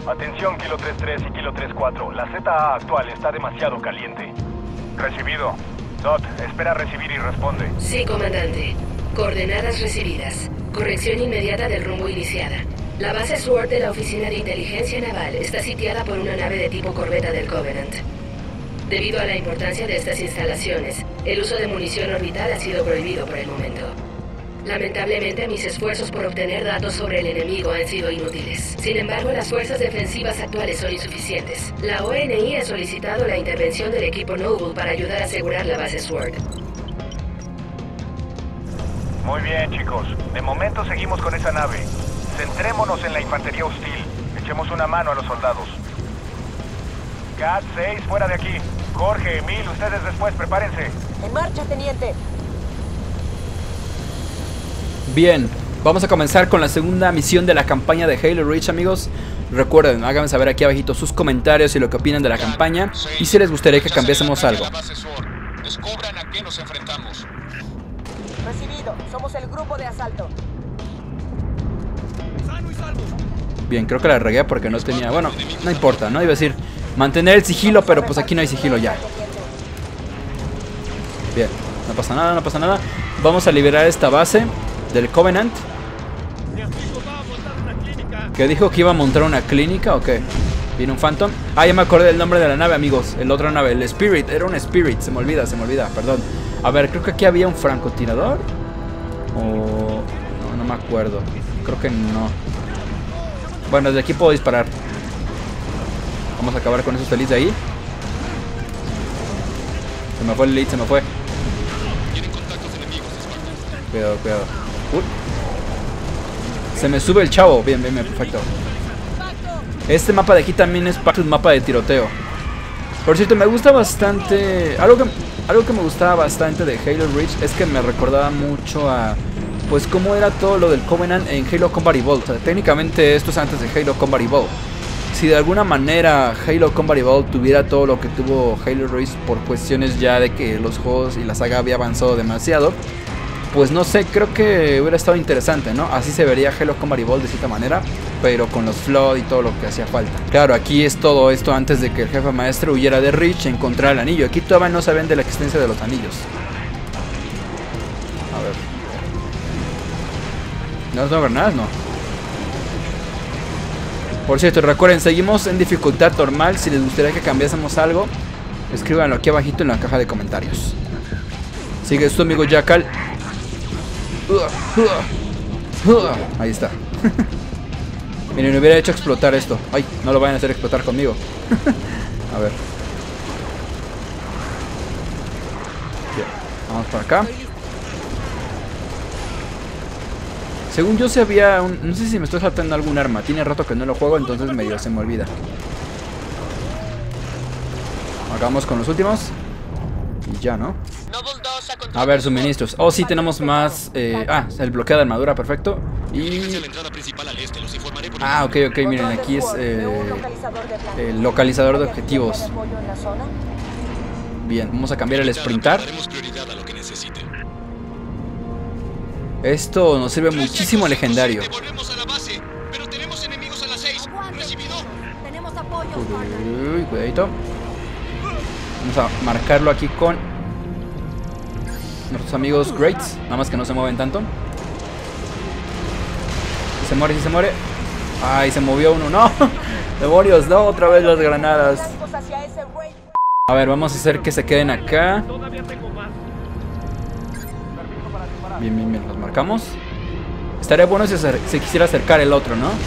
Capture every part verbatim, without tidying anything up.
Atención, Kilo tres tres y Kilo tres cuatro. La Z A actual está demasiado caliente. Recibido. Dot, espera recibir y responde. Sí, comandante. Coordenadas recibidas. Corrección inmediata del rumbo iniciada. La base SWORD de la Oficina de Inteligencia Naval está sitiada por una nave de tipo corbeta del Covenant. Debido a la importancia de estas instalaciones, el uso de munición orbital ha sido prohibido por el momento. Lamentablemente, mis esfuerzos por obtener datos sobre el enemigo han sido inútiles. Sin embargo, las fuerzas defensivas actuales son insuficientes. La O N I ha solicitado la intervención del equipo Noble para ayudar a asegurar la base SWORD. Muy bien, chicos. De momento seguimos con esa nave. Centrémonos en la infantería hostil. Echemos una mano a los soldados. Cat seis, fuera de aquí. Jorge, Emil, ustedes después, prepárense. En marcha, teniente. Bien, vamos a comenzar con la segunda misión de la campaña de Halo Reach, amigos. Recuerden, háganme saber aquí abajito sus comentarios y lo que opinan de la campaña y si les gustaría que cambiásemos algo. Descubran a qué nos enfrentamos. Recibido, somos el grupo de asalto. Bien, creo que la regué porque no tenía... Bueno, no importa, ¿no? Iba a decir mantener el sigilo, pero pues aquí no hay sigilo ya. Bien, no pasa nada, no pasa nada. Vamos a liberar esta base del Covenant. ¿Que dijo que iba a montar una clínica o qué? ¿Viene un Phantom? Ah, ya me acordé del nombre de la nave, amigos. El otra nave, el Spirit, era un Spirit. Se me olvida, se me olvida, perdón. A ver, creo que aquí había un francotirador. O... no, no me acuerdo. Creo que no. Bueno, desde aquí puedo disparar. Vamos a acabar con esos felices de ahí. Se me fue el lead, se me fue. Cuidado, cuidado. Uy. Se me sube el chavo. Bien, bien, bien, perfecto. Este mapa de aquí también es parte de un mapa de tiroteo. Por cierto, me gusta bastante... Algo que, algo que me gustaba bastante de Halo Reach es que me recordaba mucho a... pues cómo era todo lo del Covenant en Halo Combat Evolved. O sea, técnicamente esto es antes de Halo Combat Evolved. Si de alguna manera Halo Combat Evolved tuviera todo lo que tuvo Halo Reach por cuestiones ya de que los juegos y la saga había avanzado demasiado, pues no sé, creo que hubiera estado interesante, ¿no? Así se vería Halo Combat Evolved de cierta manera, pero con los Flood y todo lo que hacía falta. Claro, aquí es todo esto antes de que el jefe maestro huyera de Reach y encontrara el anillo. Aquí todavía no saben de la existencia de los anillos. A ver. ¿No tengo granadas? No. Por cierto, recuerden, seguimos en dificultad normal. Si les gustaría que cambiásemos algo, escríbanlo aquí abajito en la caja de comentarios. Sigue su amigo Jackal. Ahí está. Miren, me hubiera hecho explotar esto. Ay, no lo vayan a hacer explotar conmigo. A ver. Bien, vamos para acá. Según yo se había un... no sé si me estoy saltando algún arma. Tiene rato que no lo juego, entonces medio se me olvida. Hagamos con los últimos. Y ya, ¿no? A ver, suministros. Oh, sí, tenemos más... Eh... Ah, el bloqueo de armadura, perfecto. Y... ah, ok, ok, miren, aquí es eh, el localizador de objetivos. Bien, vamos a cambiar el sprintar. Esto nos sirve muchísimo al legendario. Uy, cuidadito. Vamos a marcarlo aquí con nuestros amigos Greats. Nada más que no se mueven tanto. Se muere, sí se muere. Ay, se movió uno. No, demonios, no, otra vez las granadas. A ver, vamos a hacer que se queden acá. Bien, bien, bien, los marcamos. Estaría bueno si se, se quisiera acercar el otro, ¿no?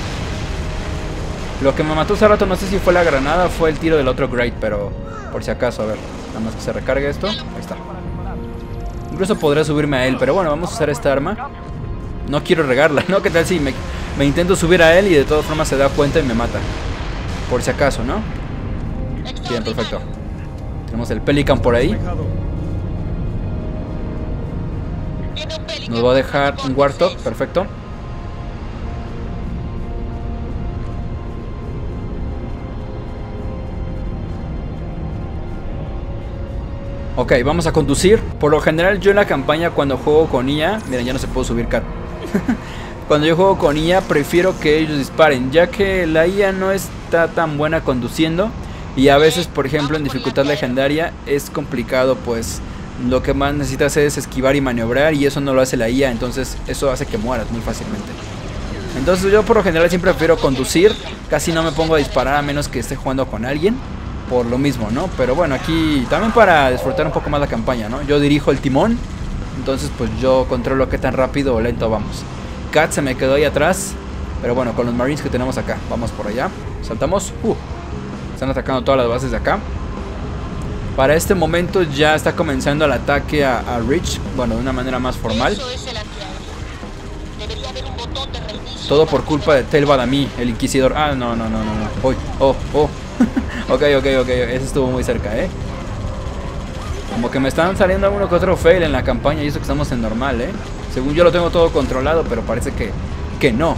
Lo que me mató hace rato, no sé si fue la granada o fue el tiro del otro Great, pero por si acaso, a ver. Nada más que se recargue esto. Ahí está. Incluso podría subirme a él, pero bueno, vamos a usar esta arma. No quiero regarla, ¿no? ¿Qué tal si me, me intento subir a él y de todas formas se da cuenta y me mata? Por si acaso, ¿no? Bien, perfecto. Tenemos el Pelican por ahí. Nos va a dejar un Warthog, perfecto. Ok, vamos a conducir. Por lo general yo en la campaña cuando juego con I A, miren, ya no se puede subir car cuando yo juego con I A prefiero que ellos disparen, ya que la I A no está tan buena conduciendo. Y a veces, por ejemplo, en dificultad legendaria es complicado, pues lo que más necesitas es esquivar y maniobrar, y eso no lo hace la I A, entonces eso hace que mueras muy fácilmente. Entonces yo por lo general siempre prefiero conducir, casi no me pongo a disparar a menos que esté jugando con alguien, por lo mismo, ¿no? Pero bueno, aquí también para disfrutar un poco más la campaña, ¿no? Yo dirijo el timón, entonces pues yo controlo qué tan rápido o lento vamos. Kat se me quedó ahí atrás, pero bueno, con los Marines que tenemos acá, vamos por allá, saltamos, uh, están atacando todas las bases de acá. Para este momento ya está comenzando el ataque a, a Reach, bueno, de una manera más formal. Todo por culpa de Tel Badami, el Inquisidor. Ah, no, no, no, no, no. Oh, oh, oh. Ok, ok, ok, eso estuvo muy cerca, eh. Como que me están saliendo alguno que otro fail en la campaña, y eso que estamos en normal, eh. Según yo lo tengo todo controlado, pero parece que, que no.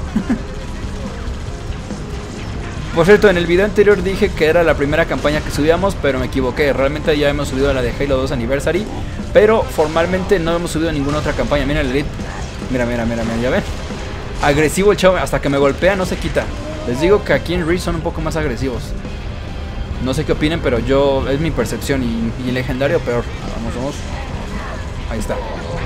Por cierto, en el video anterior dije que era la primera campaña que subíamos, pero me equivoqué. Realmente ya hemos subido a la de Halo dos Anniversary, pero formalmente no hemos subido ninguna otra campaña. Mira el Elite. Mira, mira, mira, mira, ya ven. Agresivo el chavo, hasta que me golpea no se quita. Les digo que aquí en Reach son un poco más agresivos. No sé qué opinen, pero yo, es mi percepción, y, y en legendario peor. Vamos, vamos. Ahí está.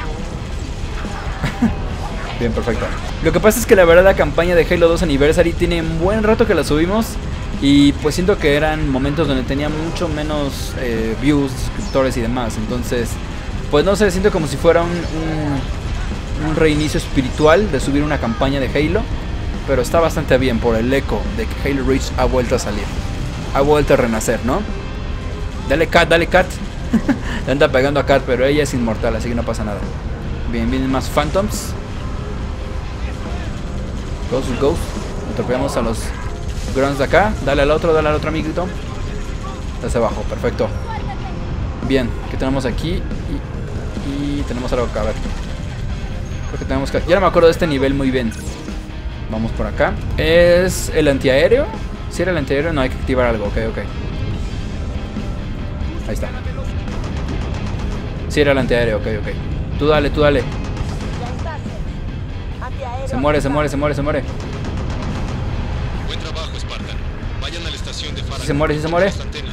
Bien, perfecto. Lo que pasa es que la verdad la campaña de Halo dos Anniversary tiene un buen rato que la subimos, y pues siento que eran momentos donde tenía mucho menos eh, views, suscriptores y demás. Entonces, pues no sé, siento como si fuera un, un, un reinicio espiritual de subir una campaña de Halo. Pero está bastante bien por el eco de que Halo Reach ha vuelto a salir. Ha vuelto a renacer, ¿no? Dale Kat, dale Kat. Le anda pegando a Kat, pero ella es inmortal, así que no pasa nada. Bien, vienen más Phantoms. Ghost, Ghost. Atropellamos a los grunts de acá. Dale al otro, dale al otro amiguito. Hacia abajo, perfecto. Bien, ¿qué tenemos aquí? Y, y tenemos algo acá, a ver. Creo que tenemos que... Ya no me acuerdo de este nivel muy bien. Vamos por acá. ¿Es el antiaéreo? Si era el antiaéreo, no, hay que activar algo. Ok, ok. Ahí está. Si era el antiaéreo, ok, ok. Tú dale, tú dale. Se muere, se muere, se muere, se muere. Buen trabajo, Spartan. Vayan a la estación de Farragut. Si se muere, si se muere.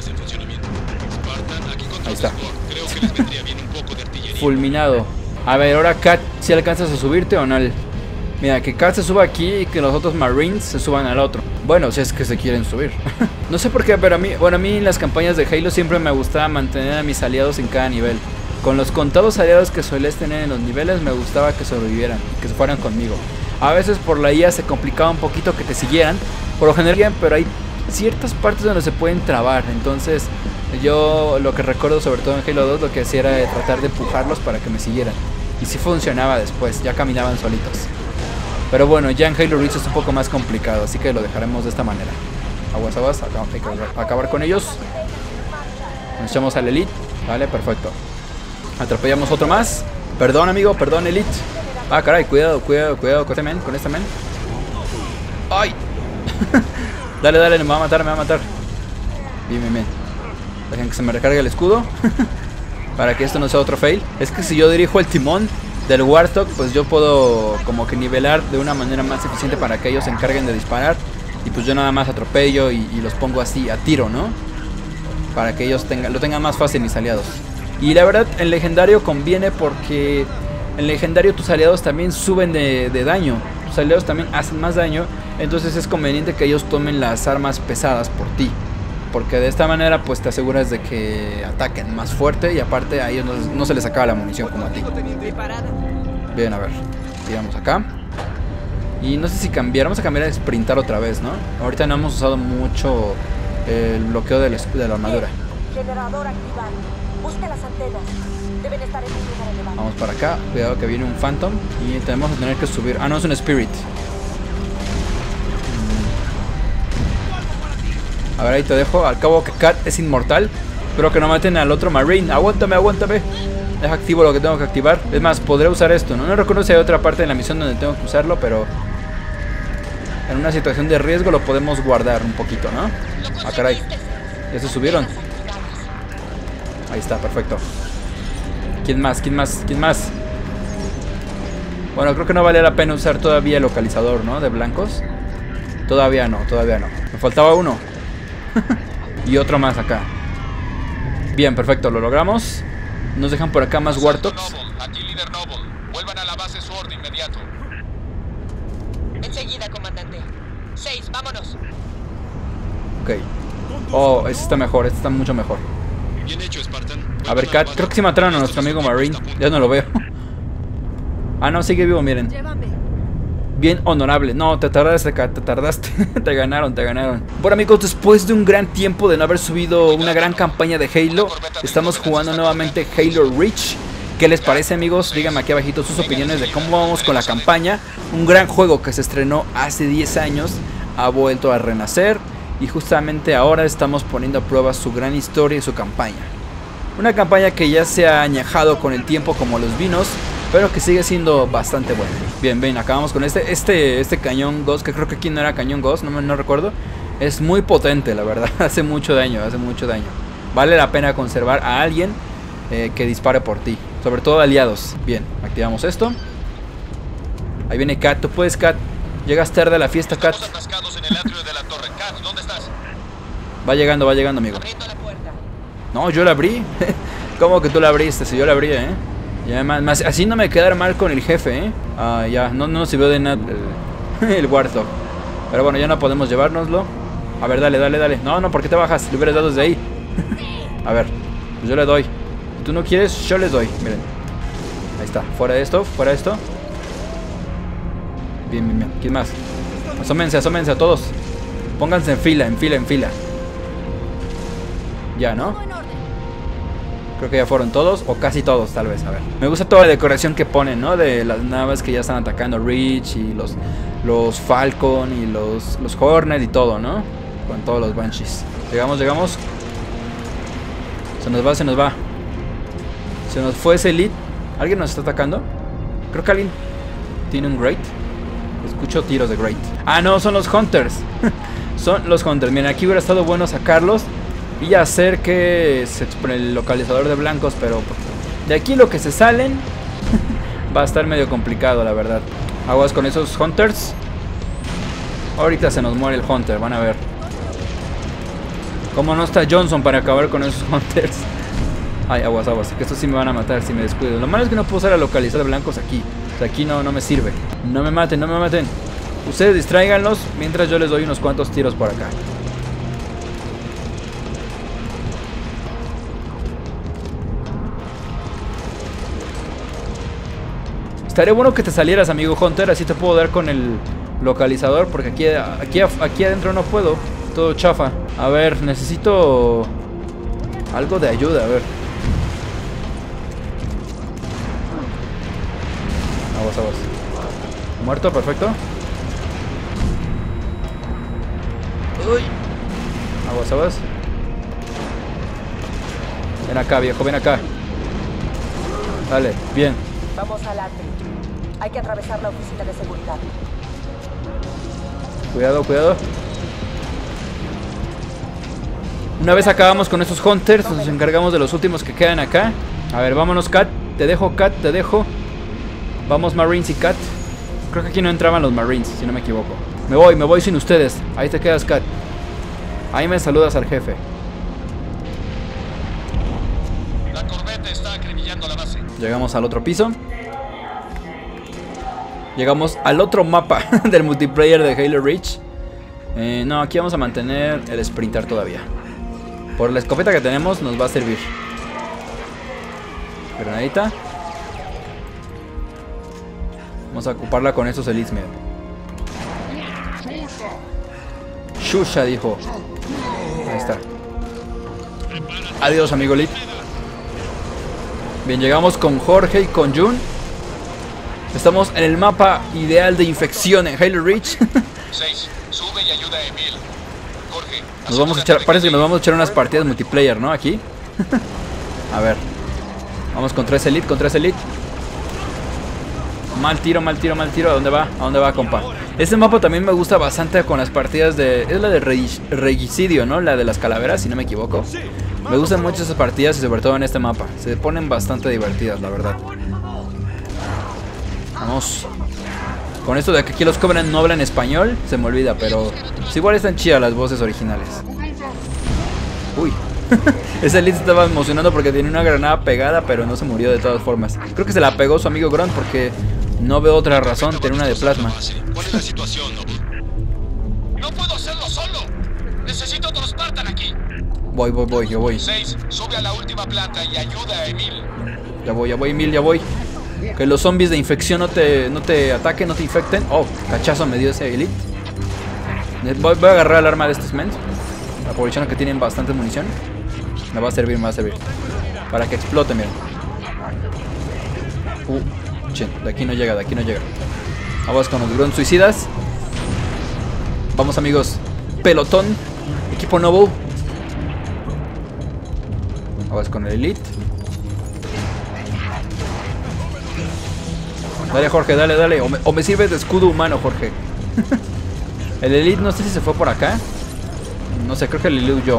Ahí está. Creo que les vendría bien un poco de artillería. Fulminado. A ver, ahora Kat, si alcanzas a subirte o no. Mira, que Kat se suba aquí y que los otros Marines se suban al otro. Bueno, si es que se quieren subir. No sé por qué, pero a mí, bueno, a mí en las campañas de Halo siempre me gustaba mantener a mis aliados en cada nivel. Con los contados aliados que sueles tener en los niveles, me gustaba que sobrevivieran y que se fueran conmigo. A veces por la I A se complicaba un poquito que te siguieran, por lo general, pero hay ciertas partes donde se pueden trabar. Entonces yo lo que recuerdo sobre todo en Halo dos, lo que hacía era tratar de empujarlos para que me siguieran. Y sí funcionaba después, ya caminaban solitos. Pero bueno, ya en Halo Reach es un poco más complicado, así que lo dejaremos de esta manera. Aguas, aguas, acá hay que acabar con ellos. Nos echamos al Elite. Vale, perfecto. Atropellamos otro más. Perdón, amigo, perdón, Elite. Ah, caray, cuidado, cuidado, cuidado con este men, con este men. ¡Ay! Dale, dale, me va a matar, me va a matar. Bien, bien, bien. Dejen que se me recargue el escudo. Para que esto no sea otro fail. Es que si yo dirijo el timón del Warthog, pues yo puedo como que nivelar de una manera más eficiente para que ellos se encarguen de disparar. Y pues yo nada más atropello y, y los pongo así a tiro, ¿no? Para que ellos tengan, lo tengan más fácil mis aliados. Y la verdad, en legendario conviene porque en legendario tus aliados también suben de, de daño. Tus aliados también hacen más daño. Entonces es conveniente que ellos tomen las armas pesadas por ti. Porque de esta manera pues te aseguras de que ataquen más fuerte. Y aparte a ellos no, no se les acaba la munición como a ti. Bien, a ver, tiramos acá. Y no sé si cambiar, vamos a cambiar a sprintar otra vez, ¿no? Ahorita no hemos usado mucho el bloqueo del escudo de la armadura. Generador activado. Busque las antenas. Deben estar en un lugar elevado. Vamos para acá, cuidado que viene un Phantom. Y tenemos que tener que subir. Ah, no, es un Spirit. A ver, ahí te dejo. Al cabo que Kat es inmortal. Espero que no maten al otro Marine. Aguántame, aguántame. Deja activo lo que tengo que activar. Es más, podré usar esto, ¿no? No recuerdo si hay otra parte de la misión donde tengo que usarlo, pero en una situación de riesgo lo podemos guardar un poquito, ¿no? Ah, caray. Ya se subieron. Ahí está, perfecto. ¿Quién más? ¿Quién más? ¿Quién más? Bueno, creo que no valía la pena usar todavía el localizador, ¿no? De blancos. Todavía no, todavía no. Me faltaba uno. Y otro más acá. Bien, perfecto, lo logramos. Nos dejan por acá más Warthogs. Aquí líder Noble. Vuelvan a la base Sword de inmediato. Enseguida, comandante. Seis, vámonos. Ok. Oh, este está mejor, este está mucho mejor. Bien hecho, Spartan. A ver, Kat, creo que sí mataron a nuestro amigo Marine. Ya no lo veo. Ah, no, sigue vivo, miren. Llévame. Bien honorable. No, te tardaste, Kat, te tardaste. Te ganaron, te ganaron. Bueno, amigos, después de un gran tiempo de no haber subido una gran campaña de Halo, estamos jugando nuevamente Halo Reach. ¿Qué les parece, amigos? Díganme aquí abajito sus opiniones de cómo vamos con la campaña. Un gran juego que se estrenó hace diez años. Ha vuelto a renacer. Y justamente ahora estamos poniendo a prueba su gran historia y su campaña. Una campaña que ya se ha añejado con el tiempo como los vinos, pero que sigue siendo bastante buena. Bien, bien, acabamos con este este este cañón Ghost, que creo que aquí no era cañón Ghost, no, no recuerdo. Es muy potente, la verdad, hace mucho daño, hace mucho daño. Vale la pena conservar a alguien eh, que dispare por ti, sobre todo aliados. Bien, activamos esto. Ahí viene Kat, tú puedes, Kat. Llegas tarde a la fiesta, Kat. Estamos atascados en el atrio de la torre. Kat, ¿dónde estás? Va llegando, va llegando, amigo. Abriendo la puerta. No, yo la abrí. ¿Cómo que tú la abriste? Si yo la abrí, ¿eh? Y además, más, así no me quedar mal con el jefe, ¿eh? Ah, ya, no, no sirvió de nada el, el Warthog. Pero bueno, ya no podemos llevárnoslo. A ver, dale, dale, dale. No, no, ¿por qué te bajas? Le hubieras dado desde ahí. A ver, pues yo le doy. Si tú no quieres, yo les doy. Miren. Ahí está. Fuera de esto, fuera de esto. Bien, bien, bien. ¿Quién más? Asómense, asómense a todos. Pónganse en fila, en fila, en fila. Ya, ¿no? Creo que ya fueron todos, o casi todos, tal vez, a ver. Me gusta toda la decoración que ponen, ¿no? De las naves que ya están atacando Reach y los, los Falcon y los, los Hornet y todo, ¿no? Con todos los Banshees. Llegamos, llegamos. Se nos va, se nos va. Se nos fue ese Elite. ¿Alguien nos está atacando? Creo que alguien tiene un Great. Escucho tiros de Great. Ah, no, son los Hunters. Son los Hunters. Miren, aquí hubiera estado bueno sacarlos y hacer que se expone el localizador de blancos, pero de aquí lo que se salen va a estar medio complicado, la verdad. Aguas con esos Hunters. Ahorita se nos muere el Hunter, van a ver. Como no está Johnson para acabar con esos Hunters. Ay, aguas, aguas, que estos sí me van a matar si me descuido. Lo malo es que no puedo usar a localizar blancos aquí. O sea, aquí no, no me sirve. No me maten, no me maten. Ustedes distráiganlos mientras yo les doy unos cuantos tiros por acá. Estaría bueno que te salieras, amigo Hunter, así te puedo dar con el localizador, porque aquí, aquí, aquí adentro no puedo. Todo chafa. A ver, necesito algo de ayuda, a ver. Aguas, aguas. Muerto, perfecto. Uy. Aguas, aguas. Ven acá, viejo, ven acá. Dale, bien. Vamos al atrio. Hay que atravesar la oficina de seguridad. Cuidado, cuidado. Una vez acabamos con estos Hunters, nos encargamos de los últimos que quedan acá. A ver, vámonos, Kat. Te dejo, Kat, te dejo. Vamos, Marines y Kat. Creo que aquí no entraban los Marines, si no me equivoco. Me voy, me voy sin ustedes. Ahí te quedas, Kat. Ahí me saludas al jefe. La corbeta está acribillando la base. Llegamos al otro piso. Llegamos al otro mapa del multiplayer de Halo Reach. eh, No, aquí vamos a mantener el sprinter todavía. Por la escopeta que tenemos nos va a servir. Granadita. Vamos a ocuparla con estos elites, miren. Shusha dijo. Ahí está. Adiós, amigo elite. Bien, llegamos con Jorge y con Jun. Estamos en el mapa ideal de infección en Halo Reach. seis. Sube y ayuda a Emil. Jorge. Nos vamos a echar, parece que nos vamos a echar unas partidas multiplayer, ¿no? Aquí. A ver. Vamos con tres elite, con tres elite. Mal tiro, mal tiro, mal tiro. ¿A dónde va? ¿A dónde va, compa? Este mapa también me gusta bastante con las partidas de... Es la de regicidio, ¿no? La de las calaveras, si no me equivoco. Me gustan mucho esas partidas y sobre todo en este mapa. Se ponen bastante divertidas, la verdad. Vamos. Con esto de que aquí los Covenant no hablan español, se me olvida, pero pues igual están chidas las voces originales. Uy. Ese Elite estaba emocionando porque tenía una granada pegada, pero no se murió de todas formas. Creo que se la pegó su amigo Grunt porque no veo otra razón, tiene una de plasma. ¿Cuál es la situación, Noble? No puedo hacerlo solo. Necesito otro Spartan aquí. Voy, voy, voy, yo voy. Seis, sube a la última planta y ayuda a Emil. Ya voy, ya voy, Emil, ya voy. Que los zombies de infección no te, no te ataquen, no te infecten. Oh, cachazo me dio ese Elite. Voy, voy a agarrar el arma de estos men, aprovechando que tienen bastante munición. Me va a servir, me va a servir. Para que explote, miren. Uh, chin, de aquí no llega, de aquí no llega. Vamos con los Grunt suicidas. Vamos, amigos. Pelotón. Equipo Noble. Vamos con el Elite. Dale, Jorge, dale, dale. O me, o me sirve de escudo humano, Jorge. El Elite no sé si se fue por acá. No sé, creo que el Elite huyó.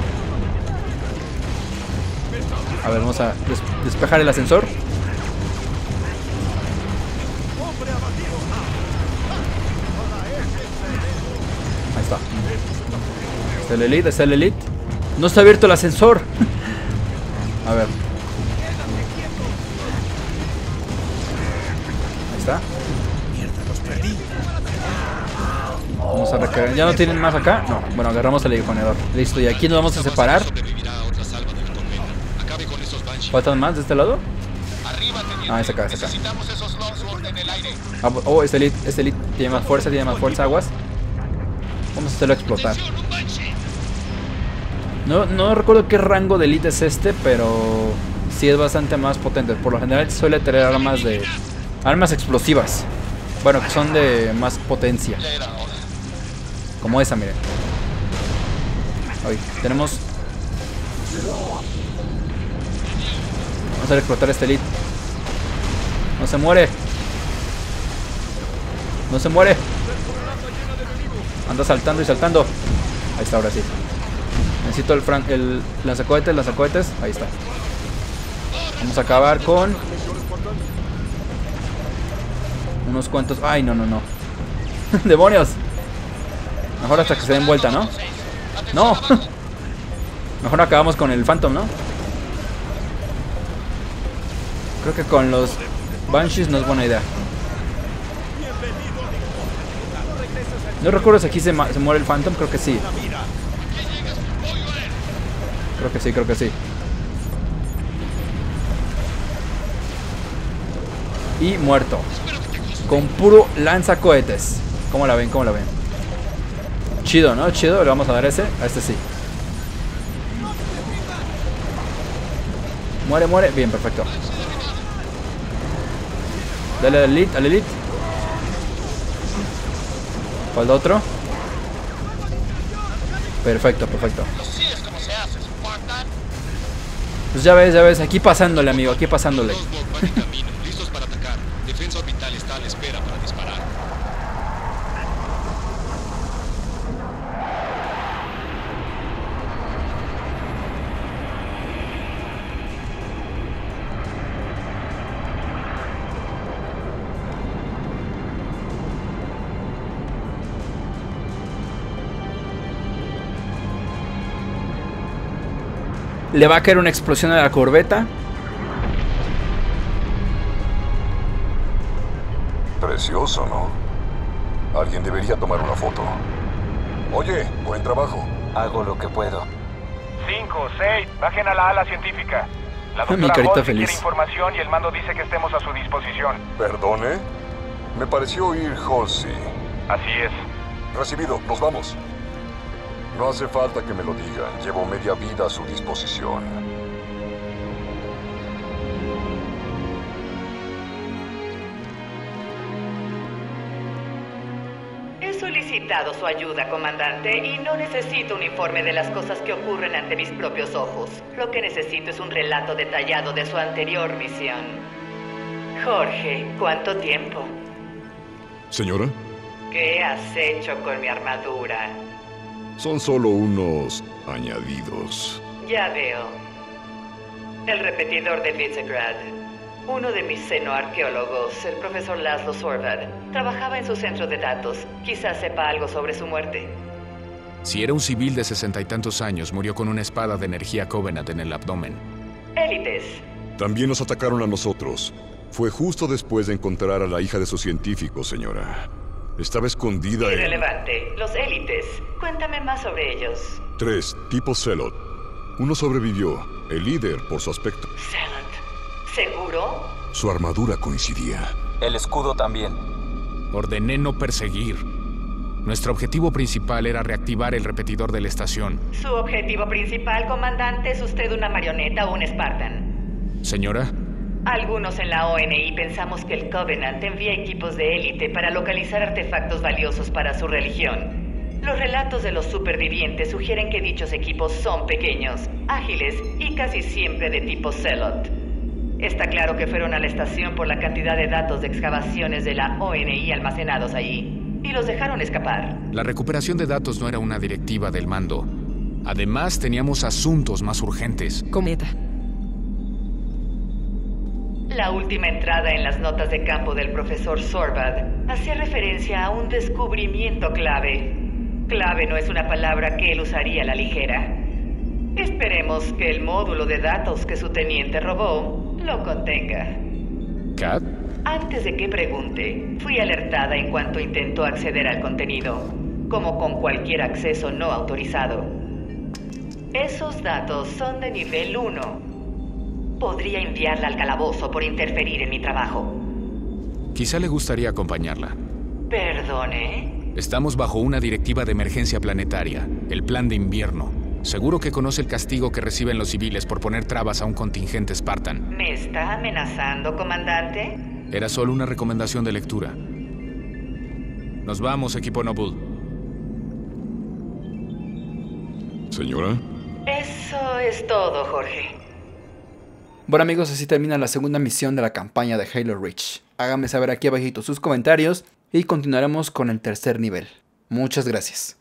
A ver, vamos a des despejar el ascensor. Ahí está. Está el Elite, está el Elite. No está abierto el ascensor. A ver. Ahí está. Vamos a recargar. ¿Ya no tienen más acá? No. Bueno, agarramos el aguijonador. Listo, y aquí nos vamos a separar. ¿Faltan más de este lado? Ah, es acá, es acá. Ah, oh, este Elite, este Elite tiene más fuerza, tiene más fuerza, aguas. Vamos a hacerlo explotar. No, no recuerdo qué rango de Elite es este, pero sí es bastante más potente. Por lo general suele tener armas de... armas explosivas. Bueno, que son de más potencia. Como esa, miren. Hoy tenemos... Vamos a hacer explotar este Elite. No se muere. No se muere. Anda saltando y saltando. Ahí está, ahora sí. Necesito el, fran el lanzacohetes, lanzacohetes. Ahí está. Vamos a acabar con unos cuantos. Ay, no, no, no. ¡Demonios! Mejor hasta que se den vuelta, ¿no? ¡No! Mejor acabamos con el Phantom, ¿no? Creo que con los Banshees no es buena idea. No recuerdo si aquí se, se muere el Phantom. Creo que sí. Creo que sí, creo que sí. Y muerto. Con puro lanzacohetes. ¿Cómo la ven? ¿Cómo la ven? Chido, ¿no? Chido. Le vamos a dar ese. A este sí. Muere, muere. Bien, perfecto. Dale al Elite, al Elite. Falta otro. Perfecto, perfecto. Pues ya ves, ya ves. Aquí pasándole, amigo. Aquí pasándole. Listos para atacar. Defensa orbital está a la espera para disparar. Le va a caer una explosión a la corbeta. Precioso, ¿no? Alguien debería tomar una foto. Oye, buen trabajo. Hago lo que puedo. Cinco, seis, bajen a la ala científica. La Mi doctora carita Halsey feliz. quiere información y el mando dice que estemos a su disposición. ¿Perdone? Me pareció oír Halsey. Así es. Recibido, nos vamos. No hace falta que me lo digan. Llevo media vida a su disposición. He solicitado su ayuda, comandante, y no necesito un informe de las cosas que ocurren ante mis propios ojos. Lo que necesito es un relato detallado de su anterior misión. Jorge, ¿cuánto tiempo? Señora, ¿Qué has hecho con mi armadura? son solo unos añadidos. Ya veo. El repetidor de Visegrad. Uno de mis xenoarqueólogos, el profesor Laszlo Sorvad, trabajaba en su centro de datos. Quizás sepa algo sobre su muerte. Si era un civil de sesenta y tantos años, murió con una espada de energía Covenant en el abdomen. Élites. También nos atacaron a nosotros. Fue justo después de encontrar a la hija de su científico, señora. Estaba escondida en... Irrelevante. Los élites. Cuéntame más sobre ellos. Tres, tipo Zealot. Uno sobrevivió, el líder por su aspecto. Zealot. ¿Seguro? Su armadura coincidía. El escudo también. Ordené no perseguir. Nuestro objetivo principal era reactivar el repetidor de la estación. Su objetivo principal, comandante, es usted una marioneta o un Spartan. Señora. Algunos en la O N I pensamos que el Covenant envía equipos de élite para localizar artefactos valiosos para su religión. Los relatos de los supervivientes sugieren que dichos equipos son pequeños, ágiles y casi siempre de tipo Zealot. Está claro que fueron a la estación por la cantidad de datos de excavaciones de la O N I almacenados allí, y los dejaron escapar. La recuperación de datos no era una directiva del mando. Además, teníamos asuntos más urgentes. Cometa. La última entrada en las notas de campo del profesor Sorvad hacía referencia a un descubrimiento clave. Clave no es una palabra que él usaría a la ligera. Esperemos que el módulo de datos que su teniente robó lo contenga. ¿Kat? Antes de que pregunte, fui alertada en cuanto intentó acceder al contenido, como con cualquier acceso no autorizado. Esos datos son de nivel uno. Podría enviarla al calabozo por interferir en mi trabajo. Quizá le gustaría acompañarla. ¿Perdone? Estamos bajo una directiva de emergencia planetaria, el Plan de Invierno. Seguro que conoce el castigo que reciben los civiles por poner trabas a un contingente Spartan. ¿Me está amenazando, comandante? Era solo una recomendación de lectura. Nos vamos, equipo Noble. ¿Señora? Eso es todo, Jorge. Bueno amigos, así termina la segunda misión de la campaña de Halo Reach. Háganme saber aquí abajito sus comentarios y continuaremos con el tercer nivel. Muchas gracias.